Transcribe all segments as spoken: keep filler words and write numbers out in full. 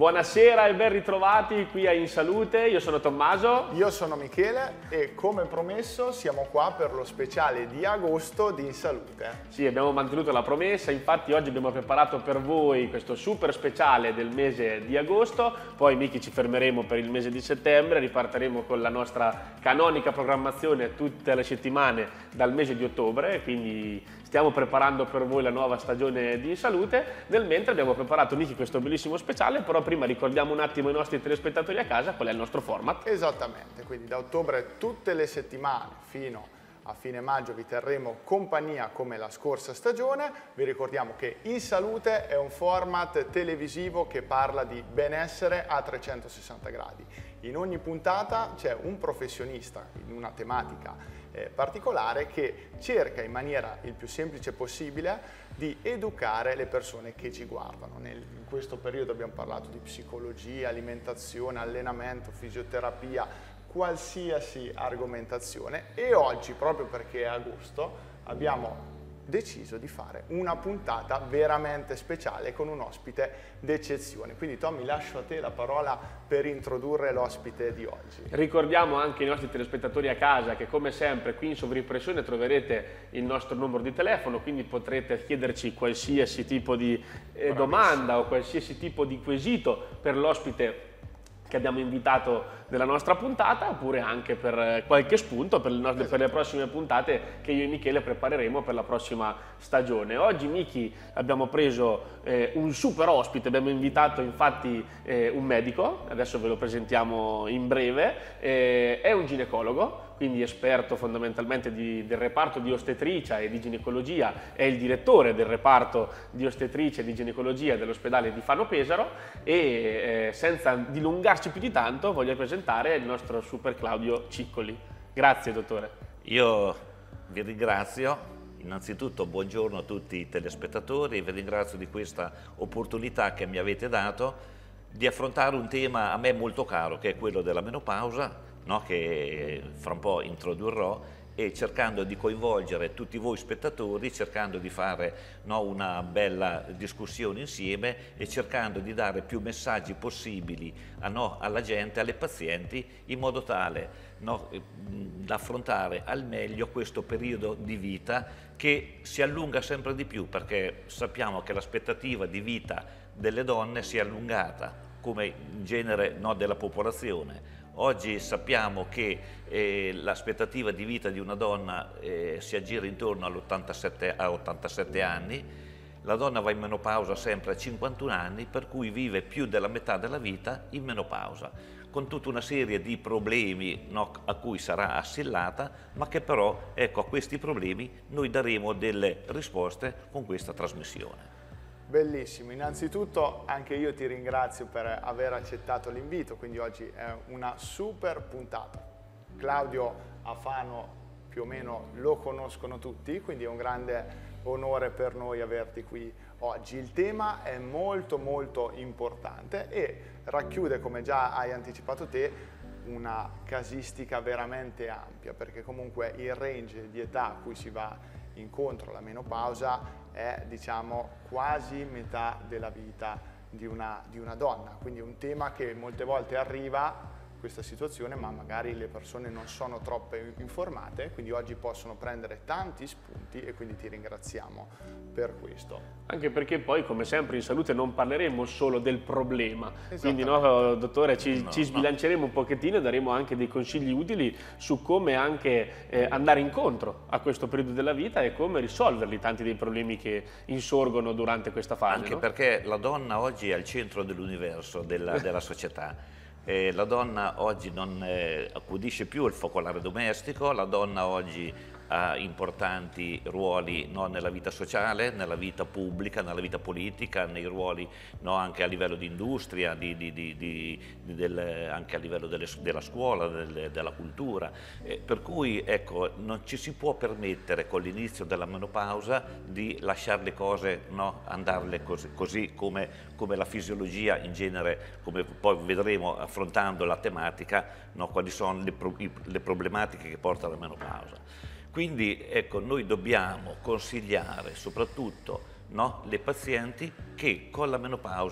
Buonasera e ben ritrovati qui a In Salute, io sono Tommaso. Io sono Michele e come promesso siamo qua per lo speciale di agosto di In Salute. Sì, abbiamo mantenuto la promessa, infatti oggi abbiamo preparato per voi questo super speciale del mese di agosto, poi Miki ci fermeremo per il mese di settembre, ripartiremo con la nostra canonica programmazione tutte le settimane dal mese di ottobre, quindi stiamo preparando per voi la nuova stagione di In Salute, nel mentre abbiamo preparato Miki questo bellissimo speciale, però prima ricordiamo un attimo ai nostri telespettatori a casa qual è il nostro format. Esattamente, quindi da ottobre tutte le settimane fino a fine maggio vi terremo compagnia come la scorsa stagione. Vi ricordiamo che In Salute è un format televisivo che parla di benessere a trecentosessanta gradi. In ogni puntata c'è un professionista in una tematica eh, particolare che cerca in maniera il più semplice possibile di educare le persone che ci guardano. Nel, in questo periodo abbiamo parlato di psicologia, alimentazione, allenamento, fisioterapia, qualsiasi argomentazione, e oggi, proprio perché è agosto, abbiamo deciso di fare una puntata veramente speciale con un ospite d'eccezione. Quindi Tommy, lascio a te la parola per introdurre l'ospite di oggi. Ricordiamo anche ai nostri telespettatori a casa che come sempre qui in sovrimpressione troverete il nostro numero di telefono, quindi potrete chiederci qualsiasi tipo di eh, domanda o qualsiasi tipo di quesito per l'ospite che abbiamo invitato nella nostra puntata, oppure anche per qualche spunto per le, nostre, per le prossime puntate che io e Michele prepareremo per la prossima stagione. Oggi, Miki, abbiamo preso eh, un super ospite, abbiamo invitato infatti eh, un medico, adesso ve lo presentiamo in breve, eh, è un ginecologo, quindi esperto fondamentalmente di, del reparto di ostetricia e di ginecologia, è il direttore del reparto di ostetricia e di ginecologia dell'ospedale di Fano Pesaro e eh, senza dilungarci più di tanto voglio presentare il nostro super Claudio Ciccoli. Grazie dottore. Io vi ringrazio, innanzitutto buongiorno a tutti i telespettatori, vi ringrazio di questa opportunità che mi avete dato di affrontare un tema a me molto caro, che è quello della menopausa, no, che fra un po' introdurrò, e cercando di coinvolgere tutti voi spettatori, cercando di fare no, una bella discussione insieme e cercando di dare più messaggi possibili a, no, alla gente, alle pazienti, in modo tale no, da affrontare al meglio questo periodo di vita che si allunga sempre di più, perché sappiamo che l'aspettativa di vita delle donne si è allungata, come in genere no, della popolazione. Oggi sappiamo che eh, l'aspettativa di vita di una donna eh, si aggira intorno all'ottantasette a ottantasette anni, la donna va in menopausa sempre a cinquantuno anni, per cui vive più della metà della vita in menopausa, con tutta una serie di problemi no, a cui sarà assillata, ma che però ecco, a questi problemi noi daremo delle risposte con questa trasmissione. Bellissimo, innanzitutto anche io ti ringrazio per aver accettato l'invito, quindi oggi è una super puntata. Claudio a Fano più o meno lo conoscono tutti, quindi è un grande onore per noi averti qui oggi. Il tema è molto molto importante e racchiude, come già hai anticipato te, una casistica veramente ampia, perché comunque il range di età a cui si va incontro alla menopausa è diciamo quasi metà della vita di una, di una donna, quindi è un tema che molte volte arriva questa situazione, ma magari le persone non sono troppo informate, quindi oggi possono prendere tanti spunti e quindi ti ringraziamo per questo. Anche perché poi, come sempre, in salute non parleremo solo del problema, quindi no, dottore, ci, no, ci sbilanceremo no. un pochettino e daremo anche dei consigli utili su come anche eh, andare incontro a questo periodo della vita e come risolverli, tanti dei problemi che insorgono durante questa fase. Anche no? perché la donna oggi è al centro dell'universo, della, della società. Eh, la donna oggi non eh, accudisce più il focolare domestico, la donna oggi ha importanti ruoli no, nella vita sociale, nella vita pubblica, nella vita politica, nei ruoli no, anche a livello di industria, di, di, di, di, del, anche a livello delle, della scuola, del, della cultura. Eh, per cui ecco, non ci si può permettere con l'inizio della menopausa di lasciare le cose no, andarle così, così come, come la fisiologia in genere, come poi vedremo affrontando la tematica, no, quali sono le, pro, le problematiche che porta alla menopausa. Quindi ecco, noi dobbiamo consigliare soprattutto no, le pazienti che con la menopausa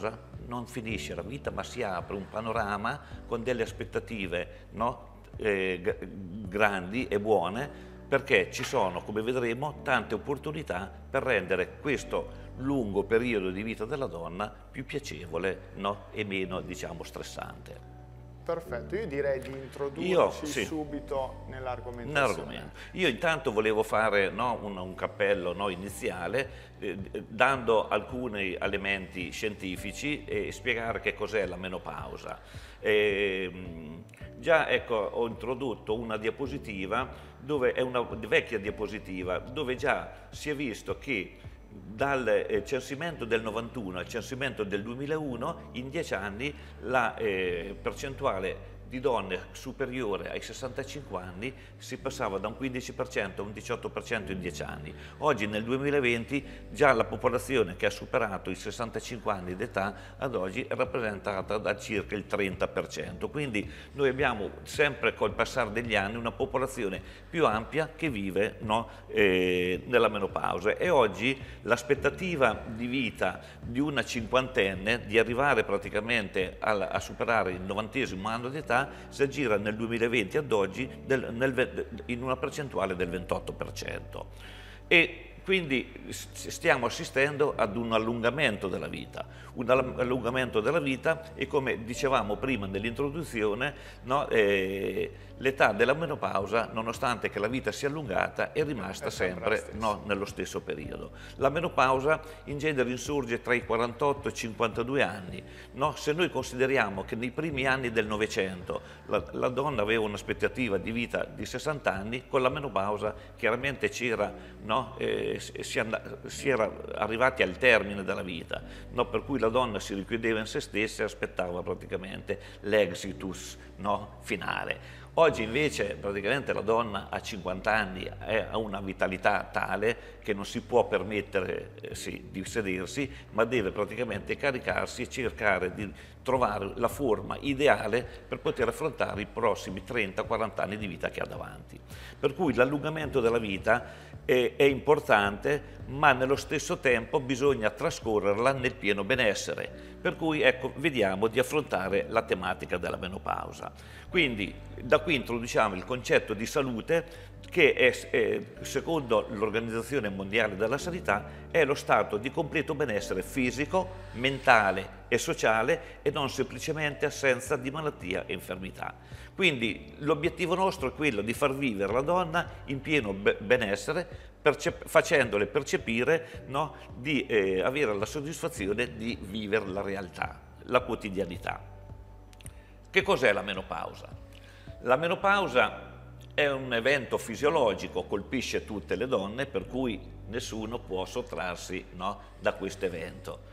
non finisce la vita, ma si apre un panorama con delle aspettative, no? eh, grandi e buone, perché ci sono, come vedremo, tante opportunità per rendere questo lungo periodo di vita della donna più piacevole, no? E meno, diciamo, stressante. Perfetto, io direi di introdurci Io, sì, subito nell'argomentazione. Io intanto volevo fare, no, un, un cappello, no, iniziale, eh, dando alcuni elementi scientifici e spiegare che cos'è la menopausa. Eh, già, ecco, ho introdotto una diapositiva, dove è una vecchia diapositiva, dove già si è visto che dal censimento del novantuno al censimento del duemilauno, in dieci anni la eh, percentuale di donne superiore ai sessantacinque anni si passava da un quindici per cento a un diciotto per cento in dieci anni. Oggi nel duemilaventi già la popolazione che ha superato i sessantacinque anni d'età ad oggi è rappresentata da circa il trenta per cento, quindi noi abbiamo sempre col passare degli anni una popolazione più ampia che vive, no, eh, nella menopausa, e oggi l'aspettativa di vita di una cinquantenne di arrivare praticamente a, a superare il novantesimo anno d'età si aggira nel duemilaventi ad oggi del, nel, in una percentuale del ventotto per cento, e quindi stiamo assistendo ad un allungamento della vita, un allungamento della vita e, come dicevamo prima nell'introduzione, no, eh, l'età della menopausa, nonostante che la vita sia allungata, è rimasta è sempre, sempre no, nello stesso periodo. La menopausa in genere insorge tra i quarantotto e i cinquantadue anni. No? Se noi consideriamo che nei primi anni del Novecento la, la donna aveva un'aspettativa di vita di sessanta anni, con la menopausa chiaramente c'era, no, eh, si, si era arrivati al termine della vita, no? Per cui la donna si richiudeva in se stessa e aspettava praticamente l'exitus, no, finale. Oggi invece praticamente la donna a cinquanta anni ha una vitalità tale che non si può permettere eh, sì, di sedersi, ma deve praticamente caricarsi e cercare di trovare la forma ideale per poter affrontare i prossimi trenta quaranta anni di vita che ha davanti. Per cui l'allungamento della vita è, è importante, ma nello stesso tempo bisogna trascorrerla nel pieno benessere. Per cui, ecco, vediamo di affrontare la tematica della menopausa. Quindi da qui introduciamo il concetto di salute, che è, è, secondo l'Organizzazione Mondiale della Sanità, è lo stato di completo benessere fisico, mentale e sociale, e non semplicemente assenza di malattia e infermità. Quindi l'obiettivo nostro è quello di far vivere la donna in pieno benessere, percep- facendole percepire, no, di eh, avere la soddisfazione di vivere la realtà, la quotidianità. Che cos'è la menopausa? La menopausa è un evento fisiologico, colpisce tutte le donne, per cui nessuno può sottrarsi, no, da questo evento.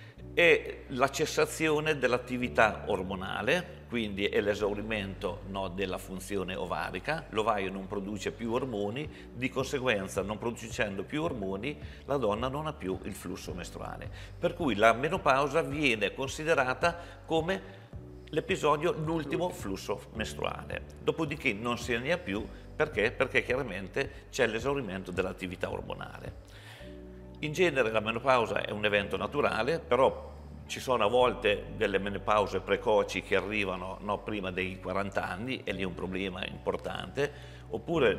È la cessazione dell'attività ormonale, quindi è l'esaurimento, no, della funzione ovarica. L'ovaio non produce più ormoni, di conseguenza, non producendo più ormoni, la donna non ha più il flusso mestruale. Per cui la menopausa viene considerata come l'episodio, l'ultimo flusso mestruale. Dopodiché non se ne ha più, perché? Perché chiaramente c'è l'esaurimento dell'attività ormonale. In genere la menopausa è un evento naturale, però ci sono a volte delle menopause precoci che arrivano, no, prima dei quaranta anni, e lì è un problema importante, oppure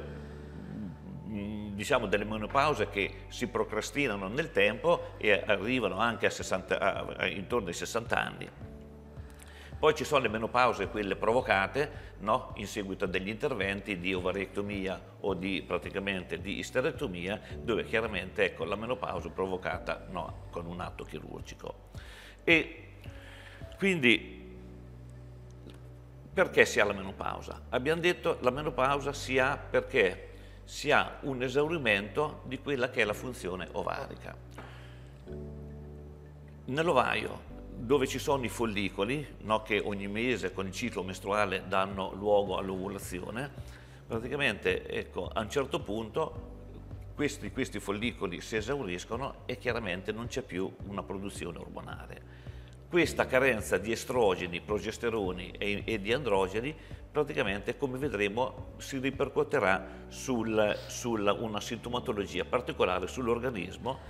diciamo delle menopause che si procrastinano nel tempo e arrivano anche a sessanta, a, intorno ai sessanta anni. Poi ci sono le menopause, quelle provocate, no? In seguito a degli interventi di ovarectomia o di, praticamente di isterectomia, dove chiaramente, ecco, la menopausa è provocata, no, con un atto chirurgico. E quindi perché si ha la menopausa? Abbiamo detto che la menopausa si ha perché si ha un esaurimento di quella che è la funzione ovarica. Nell'ovaio, dove ci sono i follicoli, no, che ogni mese con il ciclo mestruale danno luogo all'ovulazione, praticamente, ecco, a un certo punto questi, questi follicoli si esauriscono e chiaramente non c'è più una produzione ormonale. Questa carenza di estrogeni, progesteroni e, e di androgeni praticamente, come vedremo, si ripercuoterà su sul una sintomatologia particolare sull'organismo,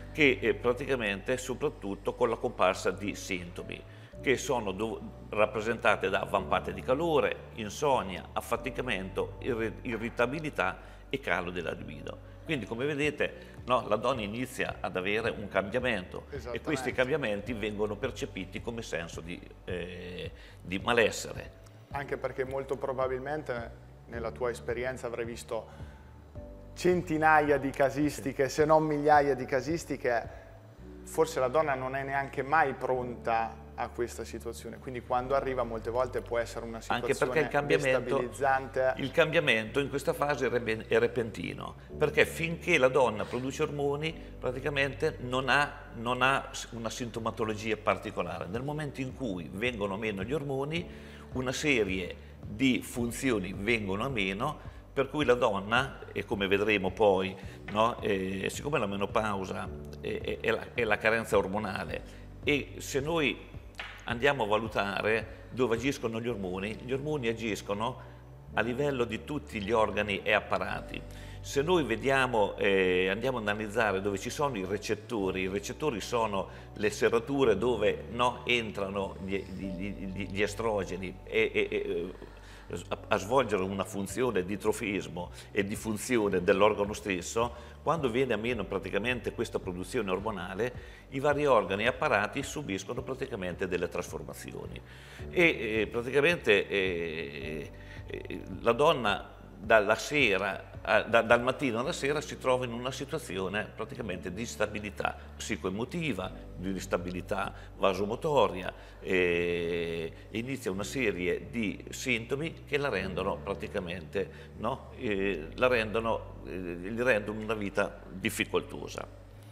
che eh, praticamente soprattutto con la comparsa di sintomi che sono rappresentate da vampate di calore, insonnia, affaticamento, irri irritabilità e calo della libido. Quindi come vedete, no, la donna inizia ad avere un cambiamento e questi cambiamenti vengono percepiti come senso di, eh, di malessere. Anche perché molto probabilmente nella tua esperienza avrai visto centinaia di casistiche, sì, se non migliaia di casistiche, forse la donna non è neanche mai pronta a questa situazione, quindi quando arriva molte volte può essere una situazione anche perché il cambiamento, destabilizzante. Il cambiamento in questa fase è repentino, perché finché la donna produce ormoni praticamente non ha, non ha una sintomatologia particolare. Nel momento in cui vengono meno gli ormoni, una serie di funzioni vengono a meno, per cui la donna, e come vedremo poi, no, eh, siccome la menopausa è, è, la, è la carenza ormonale, e se noi andiamo a valutare dove agiscono gli ormoni, gli ormoni agiscono a livello di tutti gli organi e apparati. Se noi vediamo, eh, andiamo ad analizzare dove ci sono i recettori, i recettori sono le serrature dove no, entrano gli, gli, gli estrogeni e, e, e a, a svolgere una funzione di trofismo e di funzione dell'organo stesso. Quando viene a meno praticamente questa produzione ormonale, i vari organi e apparati subiscono praticamente delle trasformazioni e eh, praticamente eh, eh, la donna dalla sera, a, da, dal mattino alla sera si trova in una situazione praticamente di instabilità psicoemotiva, di instabilità vasomotoria e inizia una serie di sintomi che la rendono praticamente, no? eh, la rendono, eh, gli rendono una vita difficoltosa.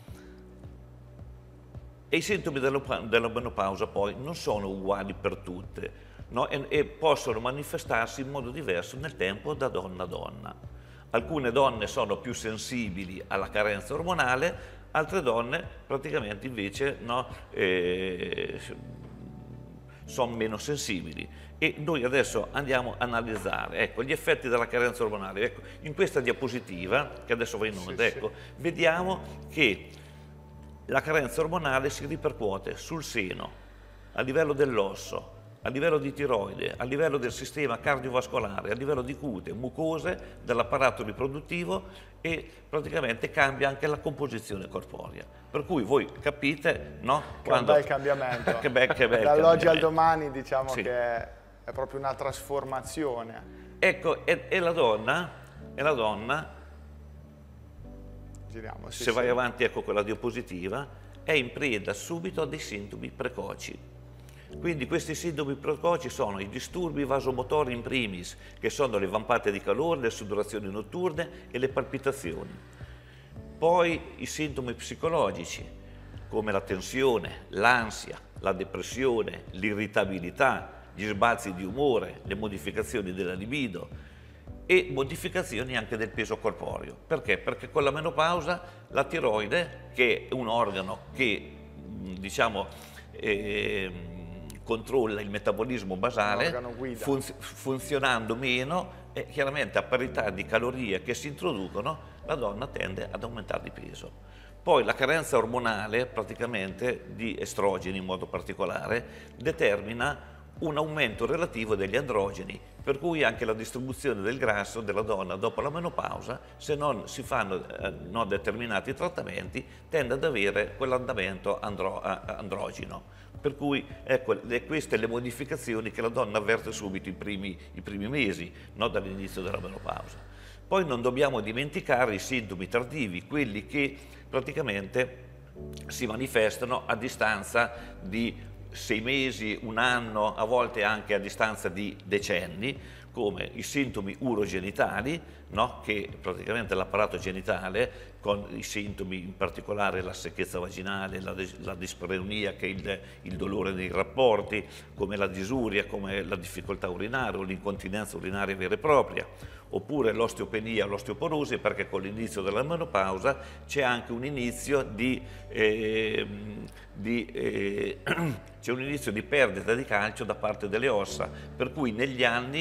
E i sintomi della, della menopausa poi non sono uguali per tutte, no? e, e possono manifestarsi in modo diverso nel tempo da donna a donna. Alcune donne sono più sensibili alla carenza ormonale, altre donne praticamente invece no, eh, sono meno sensibili. E noi adesso andiamo a analizzare ecco, gli effetti della carenza ormonale. Ecco, in questa diapositiva, che adesso va in onda, sì, ecco, sì. vediamo che la carenza ormonale si ripercuote sul seno, a livello dell'osso, a livello di tiroide, a livello del sistema cardiovascolare, a livello di cute, mucose, dell'apparato riproduttivo e praticamente cambia anche la composizione corporea. Per cui voi capite, no? Che Quando... bel cambiamento. che bel, che bel Dall'oggi al domani diciamo sì. che è proprio una trasformazione. Ecco, e, e la donna, e la donna Giriamo, sì, se sì. vai avanti, ecco quella diapositiva, è in preda subito a dei sintomi precoci. Quindi questi sintomi precoci sono i disturbi vasomotori in primis, che sono le vampate di calore, le sudorazioni notturne e le palpitazioni. Poi i sintomi psicologici, come la tensione, l'ansia, la depressione, l'irritabilità, gli sbalzi di umore, le modificazioni della libido e modificazioni anche del peso corporeo. Perché? Perché con la menopausa la tiroide, che è un organo che diciamo eh, controlla il metabolismo basale, fun funzionando meno, e chiaramente a parità di calorie che si introducono, la donna tende ad aumentare di peso. Poi la carenza ormonale, praticamente di estrogeni in modo particolare, determina un aumento relativo degli androgeni, per cui anche la distribuzione del grasso della donna dopo la menopausa, se non si fanno eh, no, determinati trattamenti, tende ad avere quell'andamento andro androgeno. Per cui ecco, le, queste le modificazioni che la donna avverte subito i primi, i primi mesi, no, dall'inizio della menopausa. Poi non dobbiamo dimenticare i sintomi tardivi, quelli che praticamente si manifestano a distanza di sei mesi, un anno, a volte anche a distanza di decenni, come i sintomi urogenitali, no? Che praticamente l'apparato genitale, con i sintomi in particolare la secchezza vaginale, la, la dispareunia, che è il, il dolore nei rapporti, come la disuria, come la difficoltà urinaria o l'incontinenza urinaria vera e propria, oppure l'osteopenia o l'osteoporosi, perché con l'inizio della menopausa c'è anche un inizio di, eh, di, eh, c'è un inizio di perdita di calcio da parte delle ossa, per cui negli anni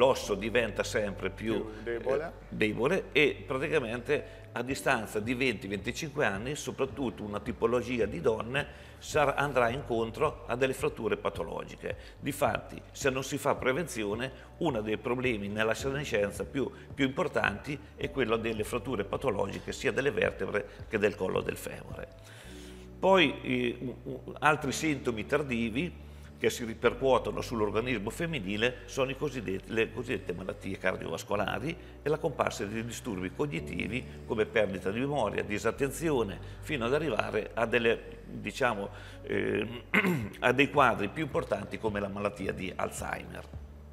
l'osso diventa sempre più, più debole. Eh, debole e praticamente a distanza di venti venticinque anni, soprattutto una tipologia di donne sarà, andrà incontro a delle fratture patologiche. Difatti, se non si fa prevenzione, uno dei problemi nella senescenza più, più importanti è quello delle fratture patologiche sia delle vertebre che del collo del femore. Poi eh, altri sintomi tardivi che si ripercuotono sull'organismo femminile sono i cosiddetti, le cosiddette malattie cardiovascolari e la comparsa di disturbi cognitivi come perdita di memoria, disattenzione, fino ad arrivare a, delle, diciamo, eh, a dei quadri più importanti come la malattia di Alzheimer.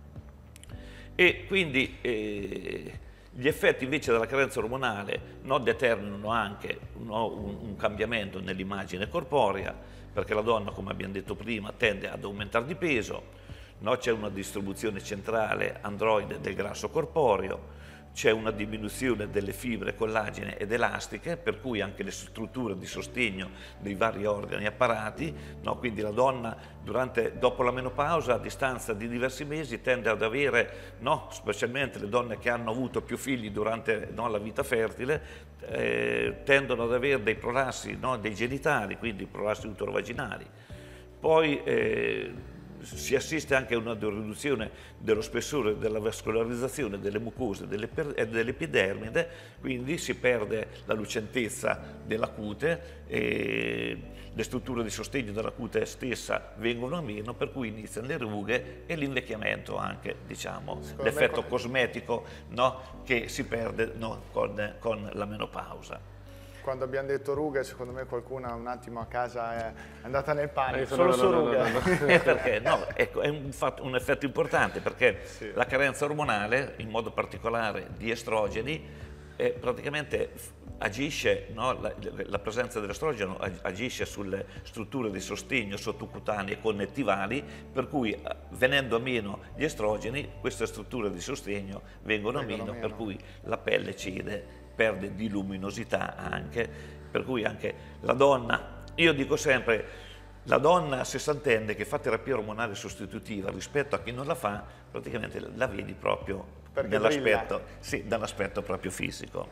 E quindi eh, gli effetti invece della carenza ormonale no, determinano anche no, un, un cambiamento nell'immagine corporea, perché la donna, come abbiamo detto prima, tende ad aumentare di peso, no? C'è una distribuzione centrale androide del grasso corporeo, c'è una diminuzione delle fibre collagene ed elastiche, per cui anche le strutture di sostegno dei vari organi e apparati, no? Quindi la donna durante, dopo la menopausa, a distanza di diversi mesi, tende ad avere, no? Specialmente le donne che hanno avuto più figli durante no, la vita fertile, eh, tendono ad avere dei prolassi no, dei genitali, quindi prolassi uterovaginali. Poi eh, si assiste anche a una riduzione dello spessore, della vascolarizzazione delle mucose e dell'epidermide, quindi si perde la lucentezza della cute e le strutture di sostegno della cute stessa vengono a meno, per cui iniziano le rughe e l'invecchiamento anche, diciamo, l'effetto cosmetico no, che si perde no, con, con la menopausa. Quando abbiamo detto rughe, secondo me qualcuno un attimo a casa è andata nel panico, Eh, solo no, su no, no, rughe. no, no, no. Eh, perché no, ecco, è un, fatto, un effetto importante, perché Sì. la carenza ormonale, in modo particolare di estrogeni, eh, praticamente agisce, no, la, la presenza dell'estrogeno agisce sulle strutture di sostegno sottocutanee e connettivali, per cui venendo a meno gli estrogeni, queste strutture di sostegno vengono, vengono a meno, meno, per cui la pelle cede, perde di luminosità anche, per cui anche la donna, io dico sempre, la donna sessantenne che fa terapia ormonale sostitutiva rispetto a chi non la fa, praticamente la vedi proprio dall'aspetto sì, dall'aspetto proprio fisico.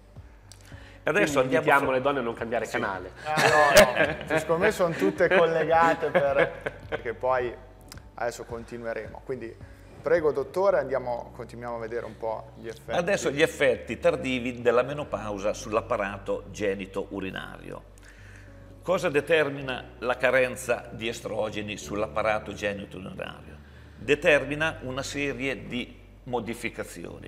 Adesso andiamo invitiamo le donne a non cambiare sì. canale. Ah, no, no. Secondo me sono tutte collegate per, perché poi adesso continueremo. Quindi prego dottore, andiamo, continuiamo a vedere un po' gli effetti. Adesso gli effetti tardivi della menopausa sull'apparato genito-urinario. Cosa determina la carenza di estrogeni sull'apparato genito-urinario? Determina una serie di modificazioni.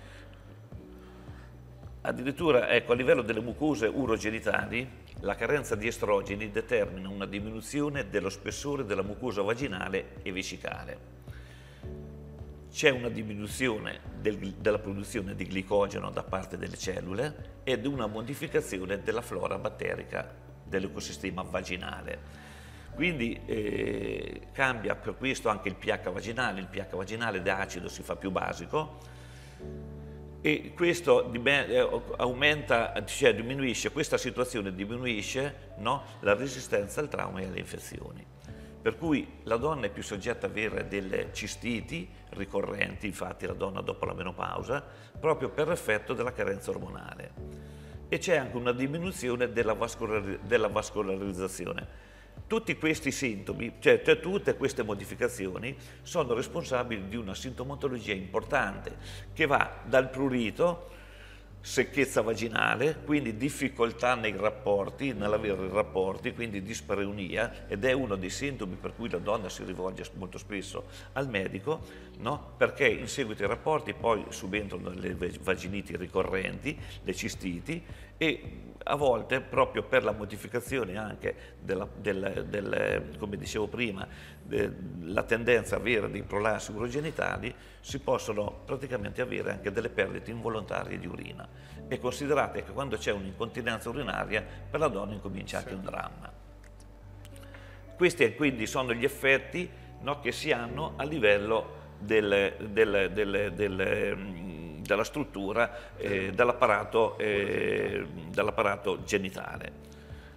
Addirittura, ecco, a livello delle mucose urogenitali, la carenza di estrogeni determina una diminuzione dello spessore della mucosa vaginale e vescicale. C'è una diminuzione del, della produzione di glicogeno da parte delle cellule ed una modificazione della flora batterica dell'ecosistema vaginale. Quindi eh, cambia per questo anche il pH vaginale, il pH vaginale da acido si fa più basico e questo aumenta, cioè diminuisce, questa situazione diminuisce no, la resistenza al trauma e alle infezioni. Per cui la donna è più soggetta ad avere delle cistiti ricorrenti, infatti la donna dopo la menopausa, proprio per effetto della carenza ormonale. E c'è anche una diminuzione della, vascolar della vascolarizzazione. Tutti questi sintomi, cioè, cioè tutte queste modificazioni, sono responsabili di una sintomatologia importante che va dal prurito, secchezza vaginale, quindi difficoltà nei rapporti, nell'avere rapporti, quindi dispareunia, ed è uno dei sintomi per cui la donna si rivolge molto spesso al medico, no? Perché in seguito ai rapporti poi subentrano le vaginiti ricorrenti, le cistiti, e a volte proprio per la modificazione anche della, del, del, come dicevo prima, de, la tendenza a avere dei prolassi urogenitali, si possono praticamente avere anche delle perdite involontarie di urina. E considerate che quando c'è un'incontinenza urinaria per la donna incomincia anche un dramma. Questi quindi sono gli effetti no, che si hanno a livello del, del, del, del della struttura eh, dell'apparato eh, dell'apparato genitale.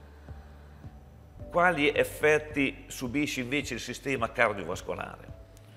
Quali effetti subisce invece il sistema cardiovascolare?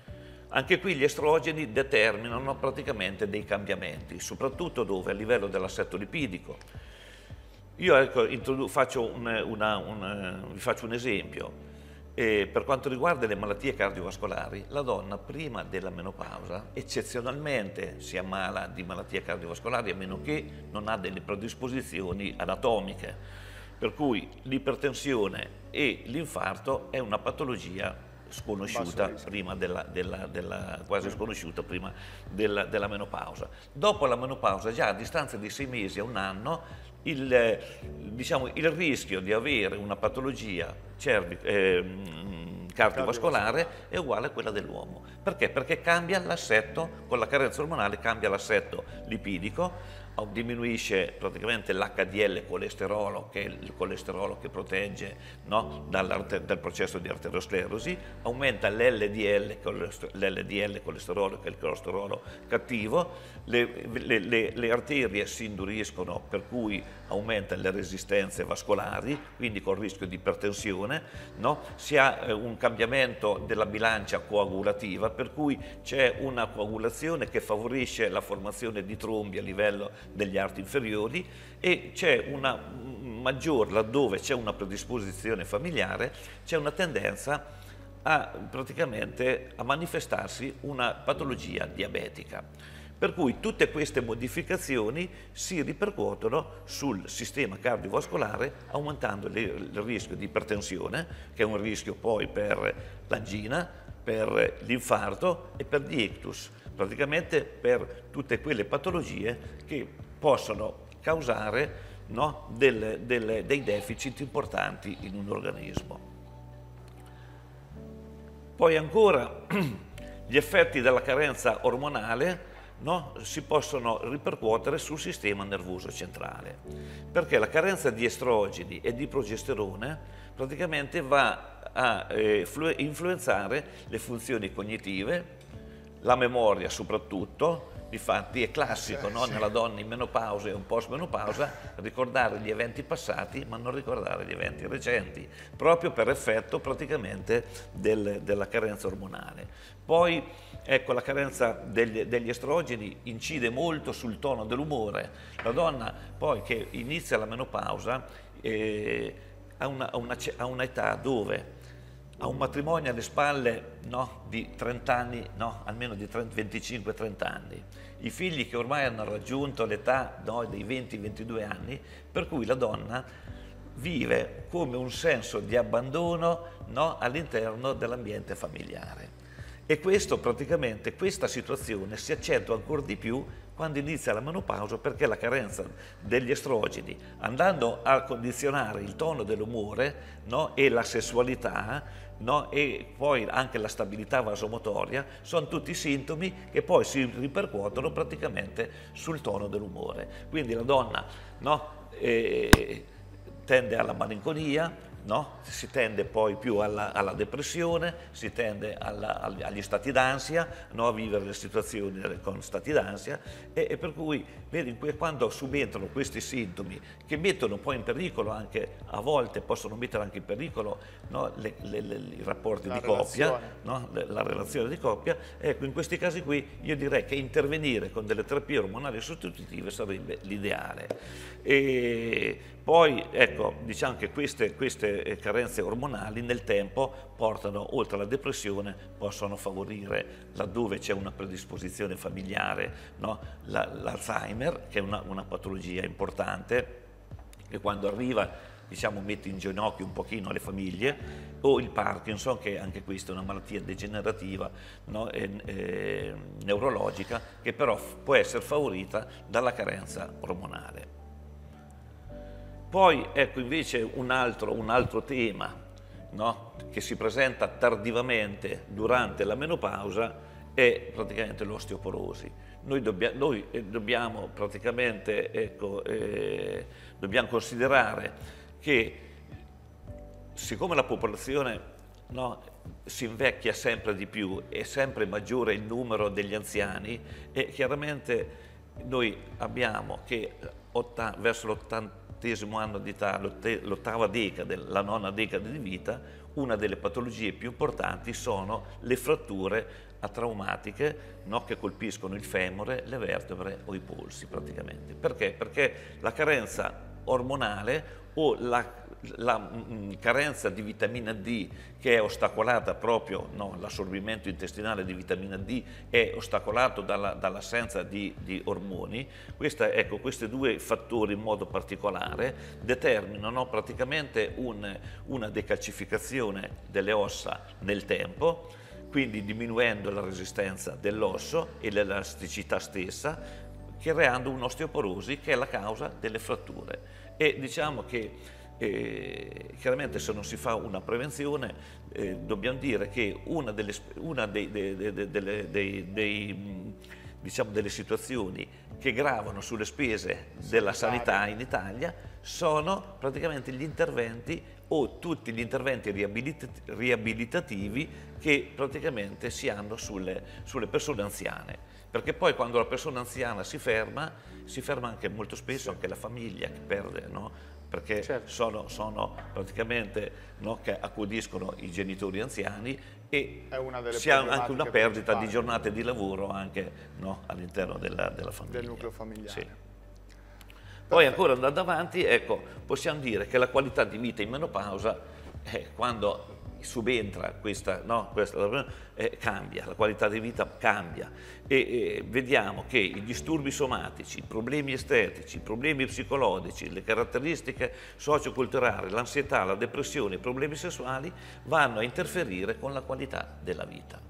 Anche qui gli estrogeni determinano praticamente dei cambiamenti, soprattutto dove? A livello dell'assetto lipidico. Io ecco, faccio un, una, un, vi faccio un esempio. E per quanto riguarda le malattie cardiovascolari, la donna prima della menopausa eccezionalmente si ammala di malattie cardiovascolari, a meno che non ha delle predisposizioni anatomiche. Per cui l'ipertensione e l'infarto è una patologia sconosciuta prima della, della, della, quasi sconosciuta prima della, della menopausa. Dopo la menopausa, già a distanza di sei mesi a un anno, il, diciamo, il rischio di avere una patologia cervi, eh, cardiovascolare è uguale a quella dell'uomo. Perché? Perché cambia l'assetto, con la carenza ormonale cambia l'assetto lipidico, diminuisce praticamente l'H D L colesterolo, che è il colesterolo che protegge, no, dal processo di arteriosclerosi, aumenta l'L D L colesterolo, che è il colesterolo cattivo, le, le, le, le arterie si induriscono, per cui aumenta le resistenze vascolari, quindi con rischio di ipertensione, no? Si ha eh, un cambiamento della bilancia coagulativa, per cui c'è una coagulazione che favorisce la formazione di trombi a livello degli arti inferiori, e c'è una maggior, laddove c'è una predisposizione familiare, c'è una tendenza a praticamente a manifestarsi una patologia diabetica. Per cui tutte queste modificazioni si ripercuotono sul sistema cardiovascolare, aumentando il rischio di ipertensione, che è un rischio poi per l'angina, per l'infarto e per di ictus, praticamente per tutte quelle patologie che possono causare, no, del, del, dei deficit importanti in un organismo. Poi ancora gli effetti della carenza ormonale, no, si possono ripercuotere sul sistema nervoso centrale, perché la carenza di estrogeni e di progesterone praticamente va a eh, influenzare le funzioni cognitive, la memoria soprattutto. Difatti è classico, no? Nella donna in menopausa e un post-menopausa ricordare gli eventi passati ma non ricordare gli eventi recenti, proprio per effetto praticamente del, della carenza ormonale. Poi ecco, la carenza degli, degli estrogeni incide molto sul tono dell'umore. La donna poi che inizia la menopausa eh, ha, una, una, ha un'età dove ha un matrimonio alle spalle, no, di trenta anni, no, almeno di venticinque trenta anni, i figli che ormai hanno raggiunto l'età, no, dei venti ventidue anni, per cui la donna vive come un senso di abbandono, no, all'interno dell'ambiente familiare. E questo praticamente, questa situazione si accentua ancora di più quando inizia la menopausa, perché la carenza degli estrogeni, andando a condizionare il tono dell'umore, no, e la sessualità, no, e poi anche la stabilità vasomotoria, sono tutti sintomi che poi si ripercuotono praticamente sul tono dell'umore. Quindi la donna, no, eh, tende alla malinconia, no? Si tende poi più alla, alla depressione, si tende alla, agli stati d'ansia, no? A vivere le situazioni con stati d'ansia, e, e per cui vedi, quando subentrano questi sintomi che mettono poi in pericolo, anche a volte possono mettere anche in pericolo, no? le, le, le, i rapporti la di coppia, no? la relazione di coppia, ecco, in questi casi qui io direi che intervenire con delle terapie ormonali sostitutive sarebbe l'ideale. E poi ecco, diciamo che queste, queste carenze ormonali nel tempo portano, oltre alla depressione, possono favorire, laddove c'è una predisposizione familiare, no? l'Alzheimer, che è una, una patologia importante, che quando arriva, diciamo, mette in ginocchio un pochino le famiglie, o il Parkinson, che anche questa è una malattia degenerativa, no? e, e, neurologica, che però può essere favorita dalla carenza ormonale. Poi ecco invece un altro, un altro tema, no, che si presenta tardivamente durante la menopausa è praticamente l'osteoporosi. Noi, dobbia, noi dobbiamo praticamente ecco, eh, dobbiamo considerare che, siccome la popolazione, no, si invecchia sempre di più e sempre maggiore il numero degli anziani, e chiaramente noi abbiamo che verso l'ottanta anno di età, l'ottava decade, la nona decade di vita, una delle patologie più importanti sono le fratture atraumatiche, no, che colpiscono il femore, le vertebre o i polsi praticamente. Perché? Perché la carenza ormonale o la, la mh, carenza di vitamina D, che è ostacolata proprio, no, l'assorbimento intestinale di vitamina D è ostacolato dalla, dall'assenza di, di ormoni. Questa, ecco, questi due fattori in modo particolare determinano praticamente un, una decalcificazione delle ossa nel tempo, quindi diminuendo la resistenza dell'osso e l'elasticità stessa, creando un'osteoporosi che è la causa delle fratture. E diciamo che eh, chiaramente se non si fa una prevenzione eh, dobbiamo dire che una delle, una dei, dei, dei, dei, dei, dei, diciamo delle situazioni che gravano sulle spese della sanità in Italia sono praticamente gli interventi o tutti gli interventi riabilit- riabilitativi che praticamente si hanno sulle, sulle persone anziane, perché poi quando la persona anziana si ferma, si ferma anche molto spesso anche la famiglia che perde, no? Perché certo. sono, sono praticamente, no, che accudiscono i genitori anziani e si ha anche una perdita di giornate di lavoro anche, no, all'interno della, della famiglia. Del nucleo familiare. Sì. Poi ancora andando avanti, ecco, possiamo dire che la qualità di vita in menopausa, eh, quando subentra questa, no, questa eh, cambia, la qualità di vita cambia e eh, vediamo che i disturbi somatici, i problemi estetici, i problemi psicologici, le caratteristiche socioculturali, l'ansietà, la depressione, i problemi sessuali vanno a interferire con la qualità della vita.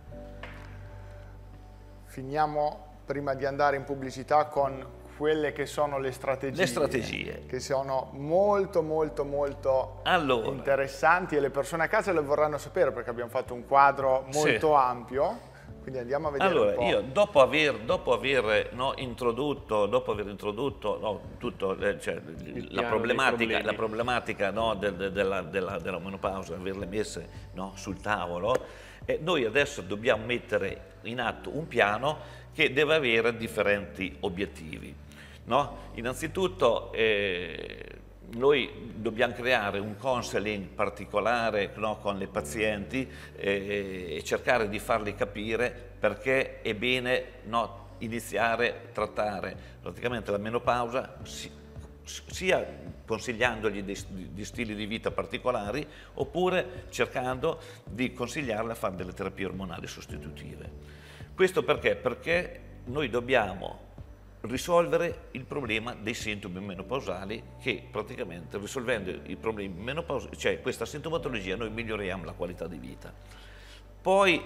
Finiamo prima di andare in pubblicità con quelle che sono le strategie, le strategie che sono molto molto molto allora, interessanti e le persone a casa le vorranno sapere perché abbiamo fatto un quadro molto sì. ampio, quindi andiamo a vedere allora, un po'. Io dopo aver, dopo aver no, introdotto, dopo aver introdotto no, tutto, eh, cioè, la problematica, la problematica no, del, de, della, della, della menopausa, averle messe no, sul tavolo, eh, noi adesso dobbiamo mettere in atto un piano che deve avere differenti obiettivi. No? Innanzitutto eh, noi dobbiamo creare un counseling particolare, no, con le pazienti eh, e cercare di farli capire perché è bene, no, iniziare a trattare praticamente la menopausa si, sia consigliandogli dei, di stili di vita particolari oppure cercando di consigliarle a fare delle terapie ormonali sostitutive. Questo perché? Perché noi dobbiamo risolvere il problema dei sintomi menopausali che praticamente risolvendo i problemi menopausali, cioè questa sintomatologia, noi miglioriamo la qualità di vita. Poi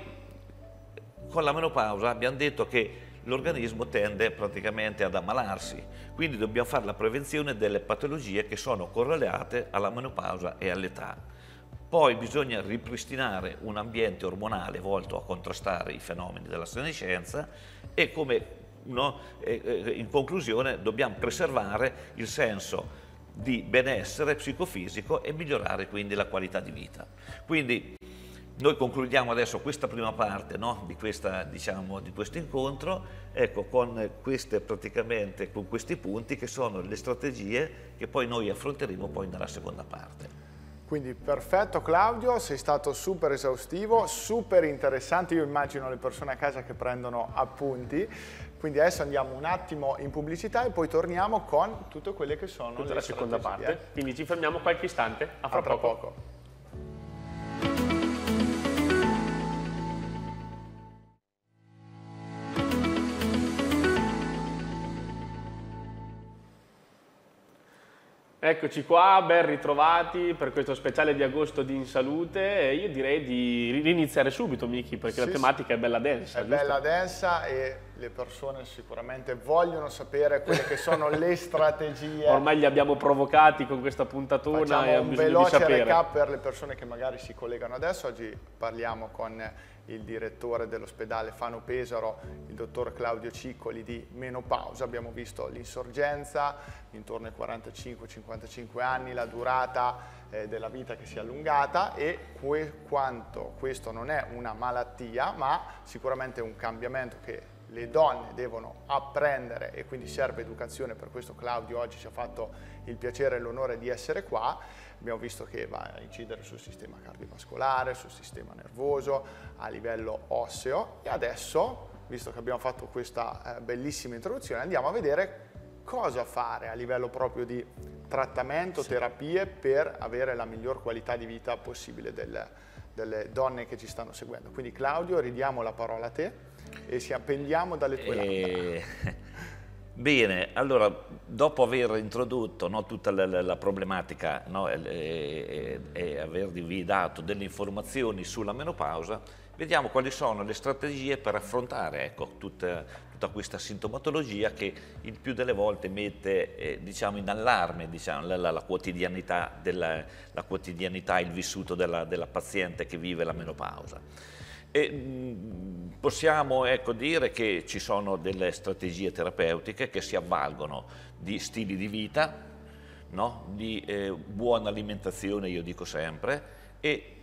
con la menopausa abbiamo detto che l'organismo tende praticamente ad ammalarsi, quindi dobbiamo fare la prevenzione delle patologie che sono correlate alla menopausa e all'età. Poi bisogna ripristinare un ambiente ormonale volto a contrastare i fenomeni della senescenza e come no, in conclusione dobbiamo preservare il senso di benessere psicofisico e migliorare quindi la qualità di vita. Quindi noi concludiamo adesso questa prima parte, no, di, questa, diciamo, di questo incontro, ecco, con, queste, praticamente, con questi punti che sono le strategie che poi noi affronteremo poi nella seconda parte. Quindi perfetto Claudio, sei stato super esaustivo, super interessante, io immagino le persone a casa che prendono appunti, quindi adesso andiamo un attimo in pubblicità e poi torniamo con tutte quelle che sono tutta le la seconda strategie. parte, quindi ci fermiamo qualche istante, a fra, a fra poco. poco. Eccoci qua, ben ritrovati per questo speciale di agosto di In Salute e io direi di riniziare subito, Miki, perché sì, la tematica sì. è bella densa. È giusto? bella densa e le persone sicuramente vogliono sapere quelle che sono le strategie. Ormai li abbiamo provocati con questa puntatona. Facciamo e un bisogno veloce di sapere. recap per le persone che magari si collegano adesso. Oggi parliamo con il direttore dell'ospedale Fano Pesaro, il dottor Claudio Ciccoli, di menopausa. Abbiamo visto l'insorgenza intorno ai quarantacinque cinquantacinque anni, la durata eh, della vita che si è allungata, e que quanto questo non è una malattia, ma sicuramente un cambiamento che le donne devono apprendere, e quindi serve educazione. Per questo Claudio oggi ci ha fatto il piacere e l'onore di essere qua. Abbiamo visto che va a incidere sul sistema cardiovascolare, sul sistema nervoso, a livello osseo, e adesso, visto che abbiamo fatto questa eh, bellissima introduzione, andiamo a vedere cosa fare a livello proprio di trattamento, sì, terapie, per avere la miglior qualità di vita possibile del, delle donne che ci stanno seguendo. Quindi Claudio, ridiamo la parola a te e ci appendiamo dalle tue e... labbra. Bene, allora, dopo aver introdotto, no, tutta la, la, la problematica, no, e, e, e avervi dato delle informazioni sulla menopausa, vediamo quali sono le strategie per affrontare, ecco, tutta, tutta questa sintomatologia che il più delle volte mette eh, diciamo, in allarme, diciamo, la, la, la quotidianità, della, la quotidianità, il vissuto della, della paziente che vive la menopausa. E, mh, possiamo, ecco, dire che ci sono delle strategie terapeutiche che si avvalgono di stili di vita, no? Di eh, buona alimentazione, io dico sempre, e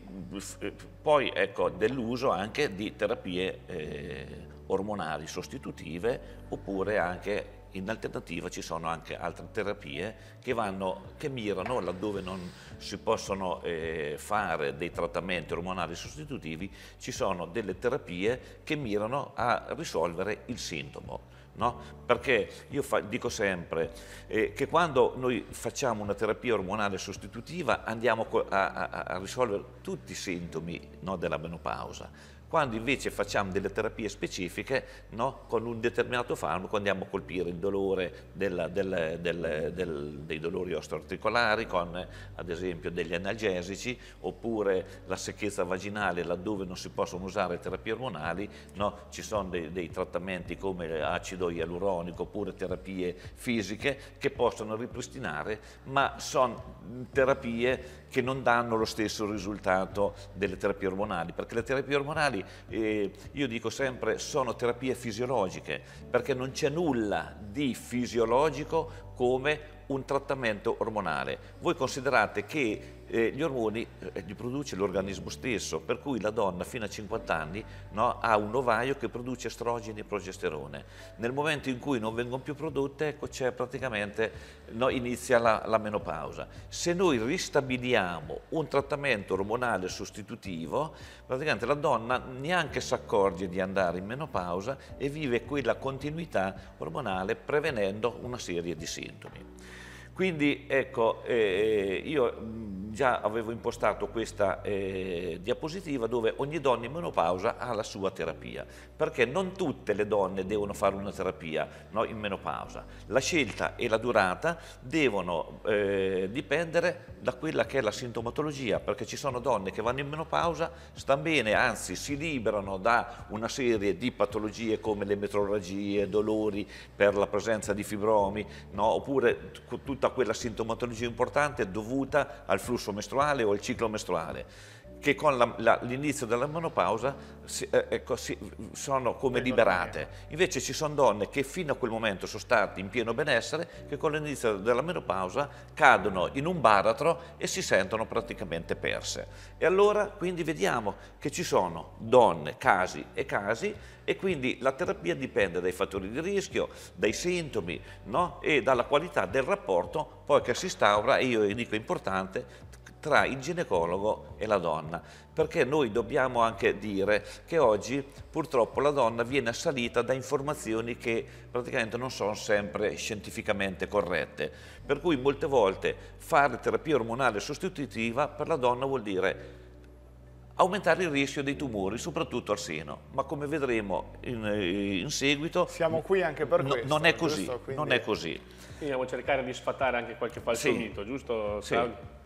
poi, ecco, dell'uso anche di terapie eh, ormonali sostitutive, oppure anche in alternativa ci sono anche altre terapie che, vanno, che mirano, laddove non si possono eh, fare dei trattamenti ormonali sostitutivi, ci sono delle terapie che mirano a risolvere il sintomo. No? Perché io fa, dico sempre eh, che quando noi facciamo una terapia ormonale sostitutiva andiamo a, a, a risolvere tutti i sintomi, no, della menopausa. Quando invece facciamo delle terapie specifiche, no, con un determinato farmaco andiamo a colpire il dolore del, del, del, del, dei dolori osteoarticolari con, ad esempio, degli analgesici, oppure la secchezza vaginale, laddove non si possono usare terapie ormonali, no, ci sono dei, dei trattamenti come acido ialuronico, oppure terapie fisiche che possono ripristinare, ma sono terapie che non danno lo stesso risultato delle terapie ormonali, perché le terapie ormonali, eh, io dico sempre, sono terapie fisiologiche, perché non c'è nulla di fisiologico come un trattamento ormonale. Voi considerate che eh, gli ormoni eh, li produce l'organismo stesso, per cui la donna fino a cinquanta anni, no, ha un ovaio che produce estrogeni e progesterone. Nel momento in cui non vengono più prodotte, ecco, c'è praticamente, no, inizia la, la menopausa. Se noi ristabiliamo un trattamento ormonale sostitutivo, praticamente la donna neanche si accorge di andare in menopausa e vive quella continuità ormonale, prevenendo una serie di sintomi. Quindi, ecco, eh, io già avevo impostato questa eh, diapositiva dove ogni donna in menopausa ha la sua terapia, perché non tutte le donne devono fare una terapia, no, in menopausa. La scelta e la durata devono eh, dipendere da quella che è la sintomatologia, perché ci sono donne che vanno in menopausa, stanno bene, anzi si liberano da una serie di patologie come le metrorragie, dolori per la presenza di fibromi, no, oppure tutta quella sintomatologia importante dovuta al flusso mestruale o al ciclo mestruale, che con l'inizio della menopausa si, eh, ecco, si, sono come liberate. Invece ci sono donne che fino a quel momento sono state in pieno benessere, che con l'inizio della menopausa cadono in un baratro e si sentono praticamente perse. E allora quindi vediamo che ci sono donne, casi e casi, e quindi la terapia dipende dai fattori di rischio, dai sintomi, no? E dalla qualità del rapporto poi che si instaura, e io dico importante, tra il ginecologo e la donna, perché noi dobbiamo anche dire che oggi purtroppo la donna viene assalita da informazioni che praticamente non sono sempre scientificamente corrette, per cui molte volte fare terapia ormonale sostitutiva per la donna vuol dire aumentare il rischio dei tumori, soprattutto al seno, ma come vedremo in, in seguito siamo qui anche per no, questo. Non è così, giusto? Quindi... non è così. Quindi andiamo a cercare di sfatare anche qualche falso sì. mito, giusto? Sì.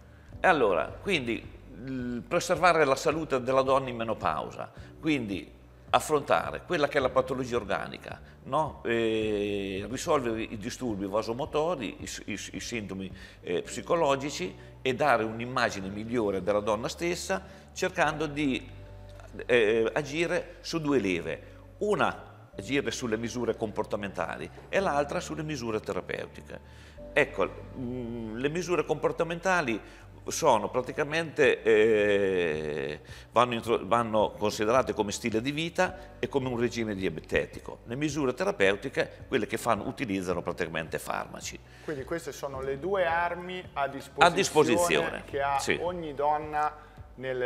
E allora, quindi preservare la salute della donna in menopausa, quindi affrontare quella che è la patologia organica, no? E risolvere i disturbi vasomotori, i, i, i sintomi eh, psicologici, e dare un'immagine migliore della donna stessa, cercando di eh, agire su due leve, una agire sulle misure comportamentali e l'altra sulle misure terapeutiche. ecco, mh, le misure comportamentali sono praticamente, eh, vanno, vanno considerate come stile di vita e come un regime diabetetico. Le misure terapeutiche, quelle che fanno, utilizzano praticamente farmaci. Quindi queste sono le due armi a disposizione, a disposizione che ha sì. ogni donna nelle...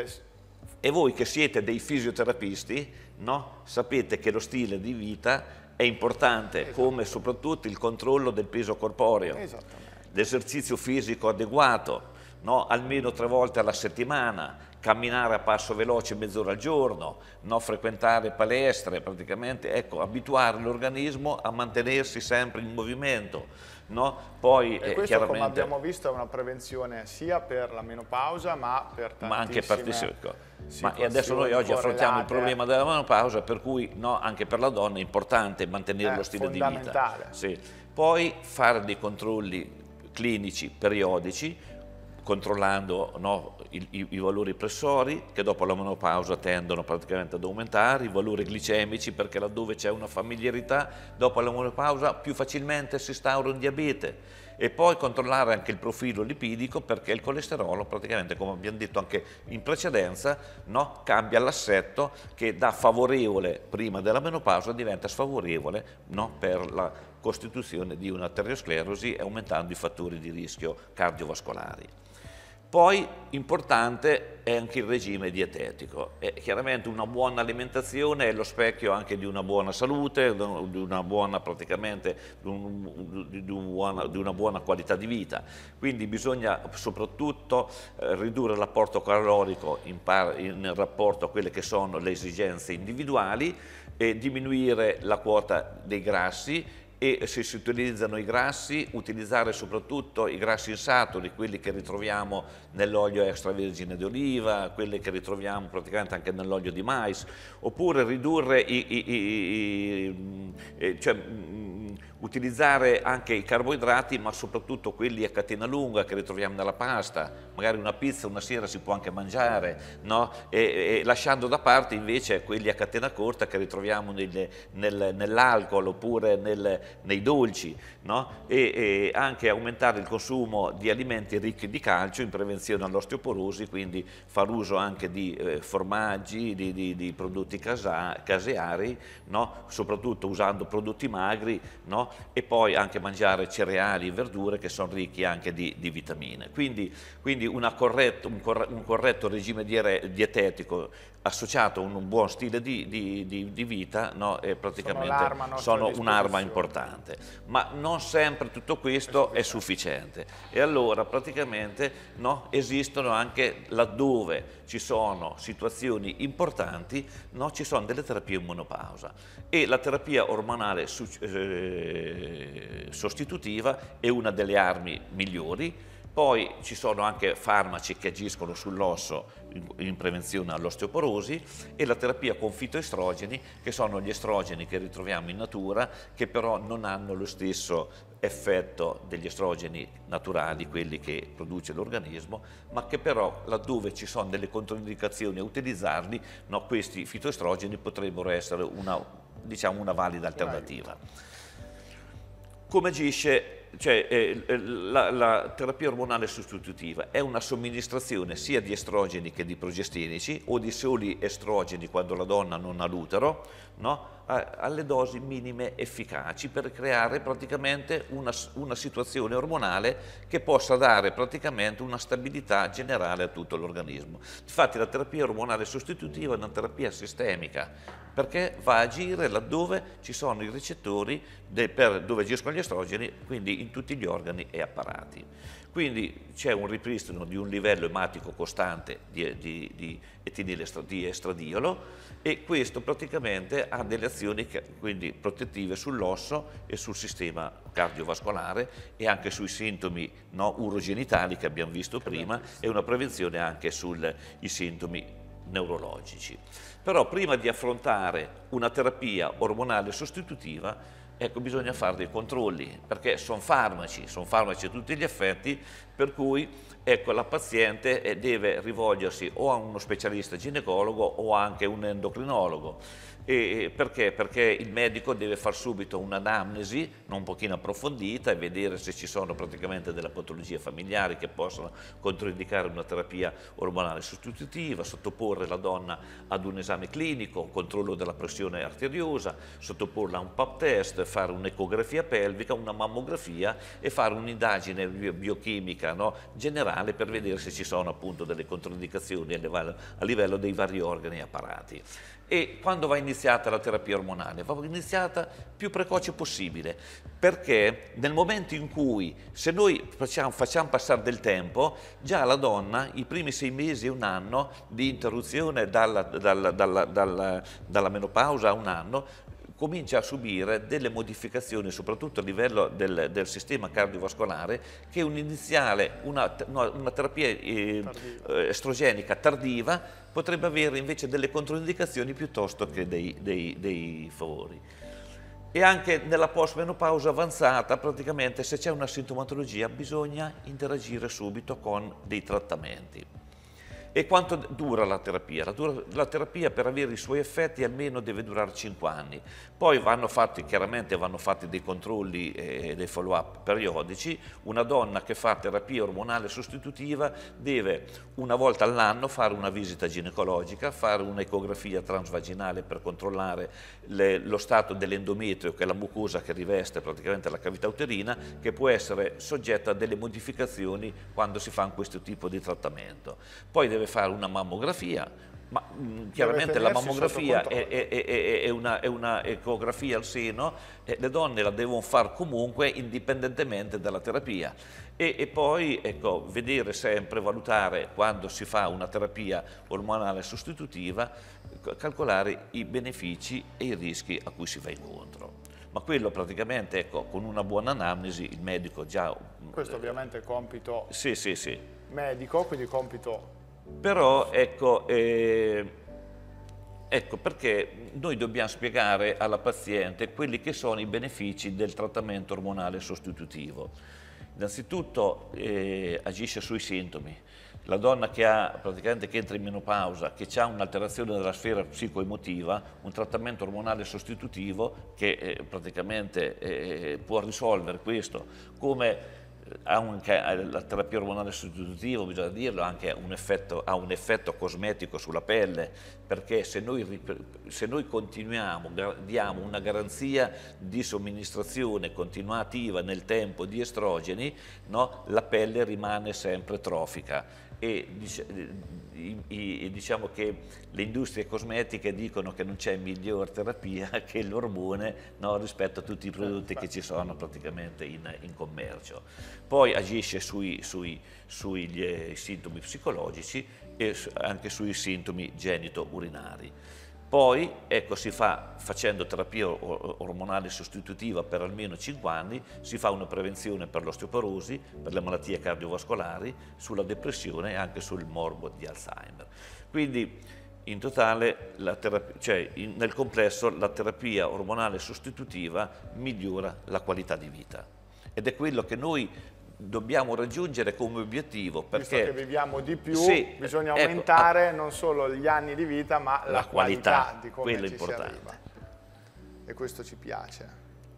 E voi che siete dei fisioterapisti, no? Sapete che lo stile di vita è importante, esatto. come soprattutto il controllo del peso corporeo, l'esercizio fisico adeguato, no? Almeno tre volte alla settimana, camminare a passo veloce mezz'ora al giorno, no? Frequentare palestre, praticamente, ecco, abituare l'organismo a mantenersi sempre in movimento. No? Poi, e questo, eh, chiaramente, come abbiamo visto, è una prevenzione sia per la menopausa, ma per tantissime ma anche per ma e adesso noi oggi affrontiamo il problema della menopausa, per cui no, anche per la donna è importante mantenere lo stile di vita. Sì. Poi fare dei controlli clinici periodici, controllando no, i, i, i valori pressori, che dopo la menopausa tendono praticamente ad aumentare, i valori glicemici, perché laddove c'è una familiarità, dopo la menopausa più facilmente si instaura un diabete. E poi controllare anche il profilo lipidico, perché il colesterolo praticamente, come abbiamo detto anche in precedenza, no, cambia l'assetto, che da favorevole prima della menopausa diventa sfavorevole, no, per la costituzione di un'arteriosclerosi, aumentando i fattori di rischio cardiovascolari. Poi importante è anche il regime dietetico. E chiaramente una buona alimentazione è lo specchio anche di una buona salute, di una buona, praticamente, di, un, di, un buona, di una buona qualità di vita. Quindi bisogna soprattutto eh, ridurre l'apporto calorico in, par, in rapporto a quelle che sono le esigenze individuali, e diminuire la quota dei grassi, e se si utilizzano i grassi, utilizzare soprattutto i grassi insaturi, quelli che ritroviamo nell'olio extravergine di oliva, quelli che ritroviamo praticamente anche nell'olio di mais, oppure ridurre i, i, i, i cioè, utilizzare anche i carboidrati, ma soprattutto quelli a catena lunga che ritroviamo nella pasta. Magari una pizza una sera si può anche mangiare, no? e, e lasciando da parte invece quelli a catena corta che ritroviamo nel, nel, nell'alcol oppure nel, nei dolci, no? e, e anche aumentare il consumo di alimenti ricchi di calcio in prevenzione all'osteoporosi, quindi far uso anche di eh, formaggi, di, di, di prodotti casa, caseari, no? Soprattutto usando prodotti magri, no? E poi anche mangiare cereali e verdure che sono ricchi anche di, di vitamine. Quindi, quindi una corretto, un, corretto, un corretto regime dietetico associato a un buon stile di, di, di, di vita, no, è praticamente sono un'arma importante. Ma non sempre tutto questo è sufficiente, e allora praticamente no, esistono anche, laddove ci sono situazioni importanti, no, ci sono delle terapie in menopausa, e la terapia ormonale eh, sostitutiva è una delle armi migliori. Poi ci sono anche farmaci che agiscono sull'osso in prevenzione all'osteoporosi, e la terapia con fitoestrogeni, che sono gli estrogeni che ritroviamo in natura, che però non hanno lo stesso effetto degli estrogeni naturali, quelli che produce l'organismo, ma che però laddove ci sono delle controindicazioni a utilizzarli, no, questi fitoestrogeni potrebbero essere una, diciamo, una valida alternativa. Come agisce? Cioè, eh, la, la terapia ormonale sostitutiva è una somministrazione sia di estrogeni che di progestinici, o di soli estrogeni quando la donna non ha l'utero, no? alle dosi minime efficaci, per creare praticamente una, una situazione ormonale che possa dare praticamente una stabilità generale a tutto l'organismo. Infatti la terapia ormonale sostitutiva è una terapia sistemica, perché va a agire laddove ci sono i recettori de, per, dove agiscono gli estrogeni, quindi in tutti gli organi e apparati. Quindi c'è un ripristino di un livello ematico costante di, di, di etinil di estradiolo, e questo praticamente ha delle azioni che, quindi protettive sull'osso e sul sistema cardiovascolare, e anche sui sintomi no, urogenitali che abbiamo visto prima, e una prevenzione anche sui sintomi neurologici. Però prima di affrontare una terapia ormonale sostitutiva, ecco, bisogna fare dei controlli, perché sono farmaci, sono farmaci a tutti gli effetti, per cui ecco, la paziente deve rivolgersi o a uno specialista ginecologo o anche un endocrinologo. E perché? Perché il medico deve far subito un'anamnesi un pochino approfondita e vedere se ci sono praticamente delle patologie familiari che possono controindicare una terapia ormonale sostitutiva, sottoporre la donna ad un esame clinico, un controllo della pressione arteriosa, sottoporla a un pap test, fare un'ecografia pelvica, una mammografia e fare un'indagine biochimica, no, generale per vedere se ci sono appunto delle controindicazioni a livello, a livello dei vari organi e apparati. E quando va iniziata la terapia ormonale? Va iniziata più precoce possibile, perché nel momento in cui, se noi facciamo, facciamo passare del tempo, già la donna, i primi sei mesi e un anno di interruzione dalla, dalla, dalla, dalla, dalla menopausa a un anno, comincia a subire delle modificazioni, soprattutto a livello del, del sistema cardiovascolare, che un'iniziale, una, una terapia eh, estrogenica tardiva potrebbe avere invece delle controindicazioni piuttosto che dei, dei, dei favori. E anche nella post-menopausa avanzata, praticamente, se c'è una sintomatologia, bisogna interagire subito con dei trattamenti. E quanto dura la terapia? La, dura, la terapia per avere i suoi effetti almeno deve durare cinque anni. Poi vanno fatti, chiaramente vanno fatti dei controlli e dei follow-up periodici. Una donna che fa terapia ormonale sostitutiva deve una volta all'anno fare una visita ginecologica, fare un'ecografia transvaginale per controllare le, lo stato dell'endometrio, che è la mucosa che riveste praticamente la cavità uterina, che può essere soggetta a delle modificazioni quando si fa questo tipo di trattamento. Poi deve fare una mammografia, ma mh, chiaramente la mammografia è, è, è, è, una, è una ecografia al seno, e le donne la devono fare comunque indipendentemente dalla terapia. E, e poi ecco, vedere sempre, valutare quando si fa una terapia ormonale sostitutiva, calcolare i benefici e i rischi a cui si va incontro. Ma quello praticamente, ecco, con una buona anamnesi il medico già... Questo ovviamente è compito sì, sì, sì. medico, quindi compito... Però ecco, eh, ecco perché noi dobbiamo spiegare alla paziente quelli che sono i benefici del trattamento ormonale sostitutivo. Innanzitutto eh, agisce sui sintomi. La donna che, ha, praticamente, che entra in menopausa, che ha un'alterazione della sfera psicoemotiva, un trattamento ormonale sostitutivo che eh, praticamente eh, può risolvere questo, come anche la terapia ormonale sostitutiva, bisogna dirlo, anche un effetto, ha un effetto cosmetico sulla pelle, perché se noi, se noi continuiamo, diamo una garanzia di somministrazione continuativa nel tempo di estrogeni, no, la pelle rimane sempre trofica. E diciamo che le industrie cosmetiche dicono che non c'è miglior terapia che l'ormone, no, rispetto a tutti i prodotti che ci sono praticamente in, in commercio. Poi agisce sui, sui, sugli eh, sintomi psicologici e anche sui sintomi genito-urinari. Poi ecco, si fa, facendo terapia ormonale sostitutiva per almeno cinque anni, si fa una prevenzione per l'osteoporosi, per le malattie cardiovascolari, sulla depressione e anche sul morbo di Alzheimer. Quindi in totale, la terapia, cioè in, nel complesso, la terapia ormonale sostitutiva migliora la qualità di vita. Ed è quello che noi dobbiamo raggiungere come obiettivo, perché visto che viviamo di più, sì, bisogna ecco, aumentare non solo gli anni di vita, ma la, la qualità, qualità di come quello è ci importante. si arriva. E questo ci piace.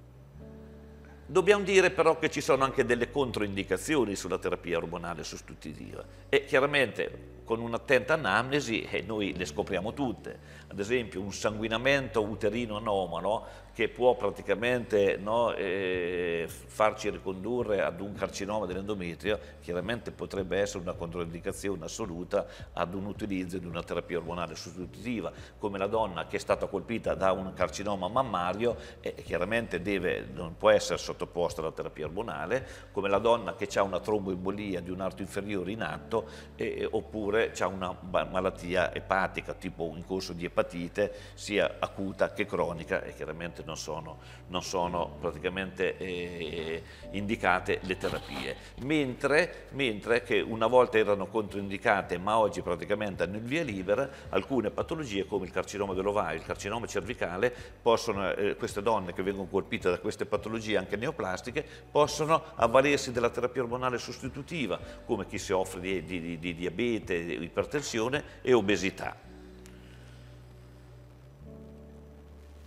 Dobbiamo dire però che ci sono anche delle controindicazioni sulla terapia ormonale sostitutiva e chiaramente con un'attenta anamnesi eh, noi le scopriamo tutte. Ad esempio un sanguinamento uterino anomalo che può praticamente, no, eh, farci ricondurre ad un carcinoma dell'endometrio, chiaramente potrebbe essere una controindicazione assoluta ad un utilizzo di una terapia ormonale sostitutiva, come la donna che è stata colpita da un carcinoma mammario eh, chiaramente deve, non può essere sottoposta alla terapia ormonale, come la donna che ha una tromboembolia di un arto inferiore in atto eh, oppure ha una malattia epatica tipo in corso di epatite sia acuta che cronica e chiaramente non sono, non sono praticamente eh, indicate le terapie, mentre, mentre che una volta erano controindicate ma oggi praticamente hanno il via libera alcune patologie come il carcinoma dell'ovaio, il carcinoma cervicale, possono, eh, queste donne che vengono colpite da queste patologie anche neoplastiche possono avvalersi della terapia ormonale sostitutiva, come chi si offre di, di, di, di diabete, ipertensione e obesità.